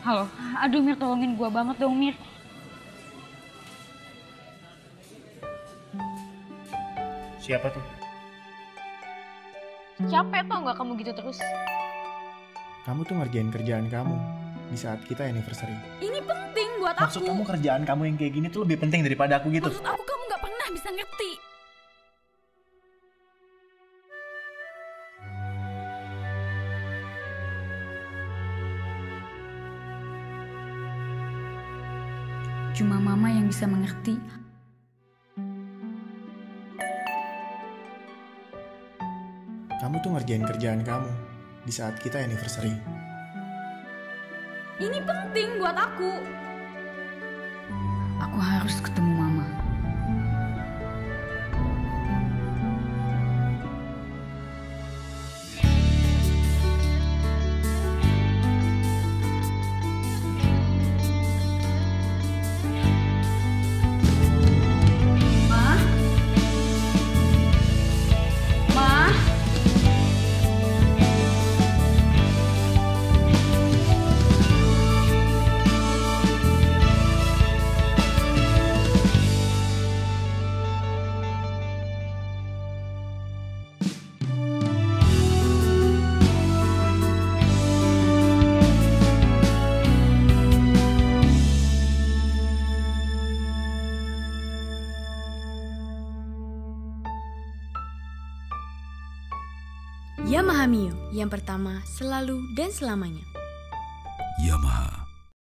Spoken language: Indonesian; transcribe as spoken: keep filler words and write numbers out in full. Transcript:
Halo, aduh Mir, tolongin gue banget dong Mir. Siapa tuh? Capek tau gak kamu gitu terus? Kamu tuh ngerjain kerjaan kamu di saat kita anniversary. Ini penting buat Maksud aku. kamu kerjaan kamu yang kayak gini tuh lebih penting daripada aku gitu? Maksud aku kamu gak pernah bisa ngerti. Cuma mama yang bisa mengerti. Kamu tuh ngerjain kerjaan kamu di saat kita anniversary. Ini penting buat aku. Aku harus ketemu mama. Ma? Ma? Yamaha Mio, yang pertama, selalu dan selamanya. Yamaha